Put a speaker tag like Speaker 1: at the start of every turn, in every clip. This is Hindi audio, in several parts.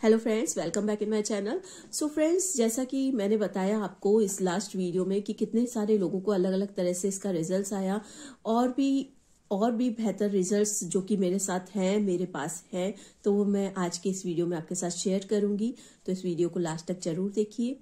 Speaker 1: Hello friends, welcome back in my channel. So friends, जैसा कि मैंने बताया आपको इस लास्ट वीडियो में कि कितने सारे लोगों को अलग अलग तरह से इसका रिजल्ट्स आया और भी बेहतर रिजल्ट्स जो कि मेरे साथ हैं, मेरे पास हैं, तो वो मैं आज के इस वीडियो में आपके साथ शेयर करूंगी। तो इस वीडियो को लास्ट तक जरूर देखिए।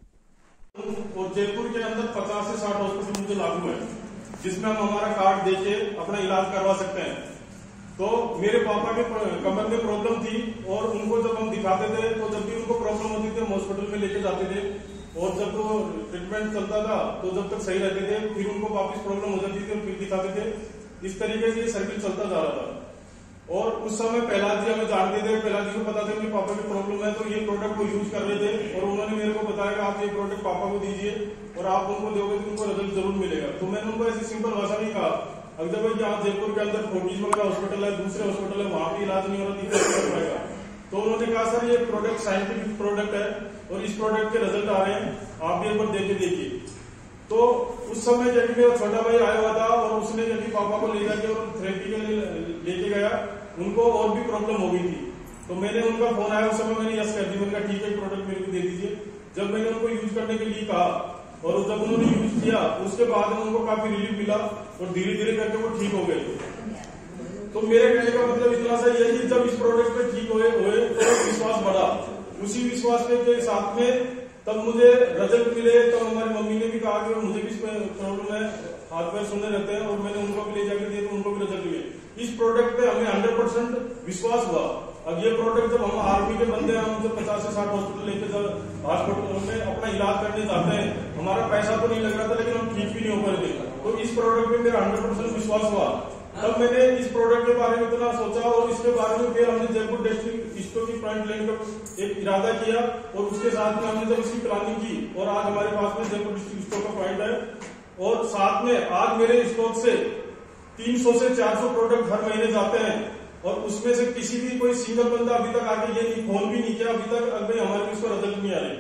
Speaker 2: और जयपुर के अंदर 50 से 60 हॉस्पिटल मुझे लागू है जिसमें हम हमारा कार्ड देके अपना इलाज करवा सकते हैं। तो मेरे पापा के कमर में प्रॉब्लम थी और उनको जब हम दिखाते थे तो जब भी उनको प्रॉब्लम होती थी हम हॉस्पिटल में लेके जाते थे और जब तो ट्रीटमेंट चलता था तो जब तक सही रहते थे फिर उनको वापस प्रॉब्लम हो जाती थी और फिर दिखाते थे। इस तरीके से ये सर्किल चलता जा रहा था। और उस समय प्रहलाद जी हमें जानते थे, प्रहलाद जी को पता था कि पापा की प्रॉब्लम है, तो ये प्रोडक्ट को यूज कर रहे थे और उन्होंने मेरे को बताया कि आप ये प्रोडक्ट पापा को दीजिए और आप उनको दोगे तो उनको रिजल्ट जरूर मिलेगा। तो मैंने उनको ऐसी सिंपल भाषा में कहा, अगर भाई यहाँ जयपुर के अंदर फोर्टीज वगैरह हॉस्पिटल है, दूसरे हॉस्पिटल है, वहां भी इलाज नहीं हो रहा, तो उन्होंने कहा सर ये प्रोडक्ट साइंटिफिक प्रोडक्ट है और इस प्रोडक्ट के रिजल्ट आ रहे हैं, आप भी एक बार देके देखिए। तो उस समय जब मेरा छोटा भाई आया हुआ था और उसने जब पापा को ले जाके और थेरेपी के लिए लेके गया, उनको और भी प्रॉब्लम हो गई थी। तो मैंने उनका फोन आया, उस समय मैंने यस कर दी, मैंने कहा ठीक है प्रोडक्ट मेरे को दे दीजिए। जब मैंने उनको यूज करने के लिए कहा और जब उन्होंने यूज किया उसके बाद उनको काफी रिलीफ मिला और धीरे धीरे करके वो ठीक हो गए। तो मेरे कहने का मतलब इतना सा ये कि जब इस प्रोडक्ट पे ठीक हुए तो विश्वास बढ़ा, उसी विश्वास के साथ में तब मुझे रिजल्ट मिले। तब हमारी मम्मी ने भी कहा कि मुझे भी प्रॉब्लम है, हाथ पैर सुनने रहते हैं, और मैंने उनको भी ले जाकर दिए तो उनको भी रिजल्ट मिले। इस प्रोडक्ट पे हमें 100% विश्वास हुआ। अब ये प्रोडक्ट जब हम आर्मी के बंदे हम जब 50 से 60 हॉस्पिटल लेके जब हॉस्पिटल में अपना इलाज करने जाते हैं, हमारा पैसा तो नहीं लग रहा था लेकिन हम ठीक भी नहीं हो पा रहे थे। तो इस प्रोडक्ट पे मेरा 100% विश्वास हुआ। तब मैंने इस प्रोडक्ट के बारे में इतना सोचा और इसके बारे में फिर हमने जयपुर डिस्ट्रिक्ट स्टोर की पॉइंट लेने का एक इरादा किया और उसके साथ में हमने जब इसकी प्लानिंग की और आज हमारे पास में जयपुर डिस्ट्रिक्ट स्टोर का पॉइंट है और साथ में आज मेरे स्टोर से 300 से 400 प्रोडक्ट हर महीने जाते हैं और उसमें से किसी भी कोई सिंगल बंदा अभी तक आके ये फोन भी नहीं किया अभी तक अभी हमारे इसको रिजल्ट नहीं आ रहे।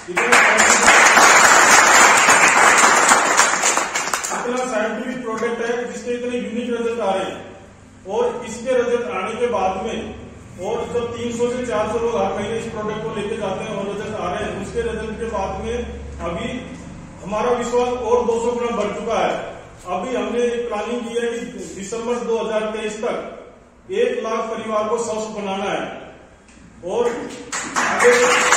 Speaker 2: इतना साइंटिफिक प्रोडक्ट है जिसके इतने यूनिक रिजल्ट आ रहे हैं और इसके रिजल्ट आने के बाद में और जब 300 से 400 लोग हर महीने इस प्रोडक्ट को लेके जाते हैं और रिजल्ट आ रहे हैं, उसके रिजल्ट के बाद में अभी हमारा विश्वास और 200 गुना बढ़ चुका है। अभी हमने एक प्लानिंग की है कि दिसंबर 2023 तक 1 लाख परिवार को स्वस्थ बनाना है और आगे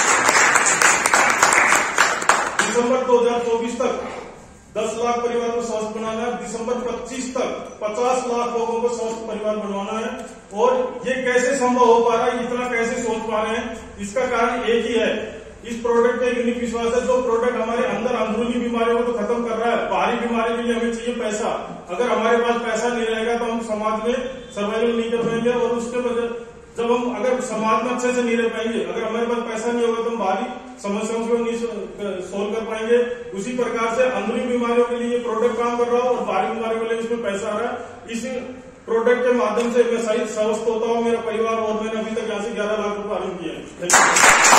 Speaker 2: दिसंबर 2024 तक 10 लाख परिवार को स्वस्थ बनाना है, दिसंबर 25 तक 50 लाख लोगों को स्वस्थ परिवार बनवाना है। और ये कैसे संभव हो पा रहा है, इतना कैसे सोच पा रहे हैं, इसका कारण एक ही है, इस प्रोडक्ट का यूनिक विश्वास है। जो प्रोडक्ट हमारे अंदर अंदरूनी बीमारियों को तो खत्म कर रहा है, बाहरी बीमारी के लिए हमें चाहिए पैसा। अगर हमारे पास पैसा नहीं रहेगा तो हम समाज में सर्वाइवल नहीं कर पाएंगे और उसके वजह जब हम अगर समाज में अच्छे से नहीं रह पाएंगे, अगर हमारे पास पैसा नहीं होगा तो हम बाहरी समस्याओं को नहीं सोल्व कर पाएंगे। उसी प्रकार से अंदरूनी बीमारियों के लिए प्रोडक्ट काम कर रहा हूँ और बाहरी बीमारियों के लिए उसमें पैसा आ रहा है। इस प्रोडक्ट के माध्यम से मैं सही स्वस्थ होता हूँ, मेरा परिवार, और मैंने अभी तक यहाँ से 11 लाख रुपए अर्न किए हैं।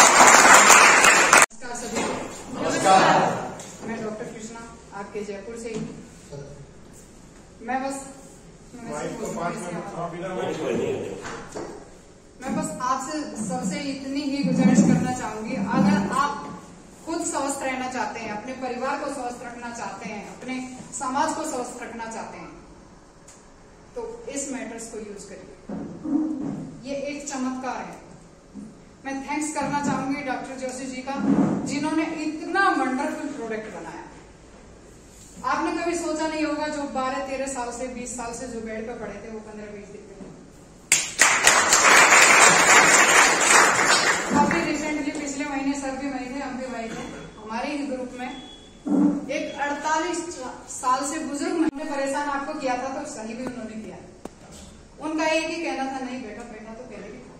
Speaker 3: नमस्कार, मैं डॉक्टर कृष्णा आपके जयपुर से ही। मैं बस आपसे सबसे इतनी ही गुजारिश करना चाहूंगी, अगर आप खुद स्वस्थ रहना चाहते हैं, अपने परिवार को स्वस्थ रखना चाहते हैं, अपने समाज को स्वस्थ रखना चाहते हैं, तो इस मैटर्स को यूज करिए। ये एक चमत्कार है। मैं थैंक्स करना चाहूंगी डॉक्टर जोशी जी का, जिन्होंने इतना वंडरफुल प्रोडक्ट बनाया। आपने कभी सोचा नहीं होगा जो 12-13 साल से 20 साल से जो बेड पे पड़े थे वो 15-20 दिन पे। अभी रिसेंटली पिछले महीने सर भी वही थे, हम भी वही थे, हमारे ही ग्रुप में एक 48 साल से बुजुर्ग महिला परेशान आपको किया था, तो सही भी उन्होंने किया। उनका एक ही कहना था, नहीं बेटा बेटा तो पहले भी था।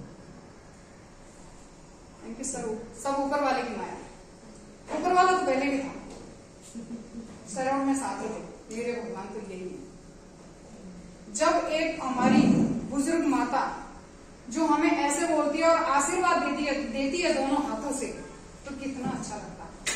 Speaker 3: इनकी सब ऊपर वाले की माया, ऊपर वाला तो पहले भी था, सराउंड में साथ ही थे, मेरे भगवान तो यही है। जब एक हमारी बुजुर्ग माता जो हमें ऐसे बोलती है और आशीर्वाद देती है दोनों हाथों से, तो कितना अच्छा लगता है।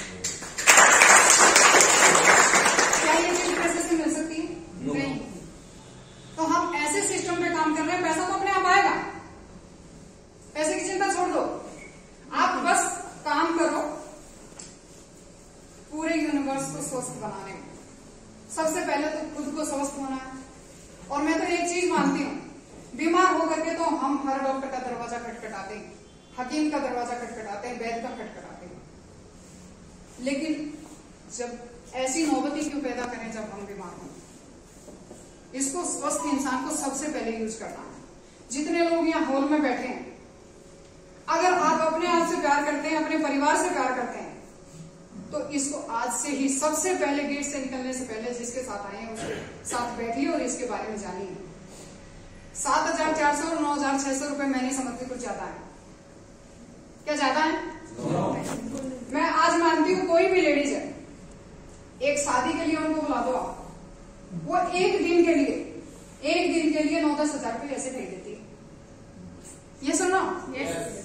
Speaker 3: क्या ये चीज पैसे से मिल सकती है? नहीं। तो हम ऐसे सिस्टम पे काम कर रहे हैं, पैसा तो अपने आप आएगा, पैसे की चिंता छोड़ दो। स्वस्थ बनाने में सबसे पहले तो खुद को स्वस्थ होना है। और मैं तो एक चीज मानती हूँ, बीमार होकर के तो हम हर डॉक्टर का दरवाजा खटखटाते हैं, हकीम का दरवाजा खटखटाते हैं, वैद्य का खटखटाते हैं, लेकिन जब ऐसी नौबती क्यों पैदा करें जब हम बीमार हों। इसको स्वस्थ इंसान को सबसे पहले यूज करना है। जितने लोग यहाँ हॉल में बैठे हैं, अगर आप अपने आप से प्यार करते हैं, अपने परिवार से प्यार करते हैं, तो इसको आज से ही सबसे पहले गेट से निकलने से पहले जिसके साथ आए हैं उसके साथ बैठिए और इसके बारे में जानिए। 7,400 और 9,600 रुपए मैं नहीं समझती कुछ ज्यादा है। क्या ज्यादा है? मैं आज मानती हूँ कोई भी लेडीज है, एक शादी के लिए उनको बुला दो आप, वो एक दिन के लिए 9-10 हजार रुपये ऐसे भेज देती है। ये सुनो,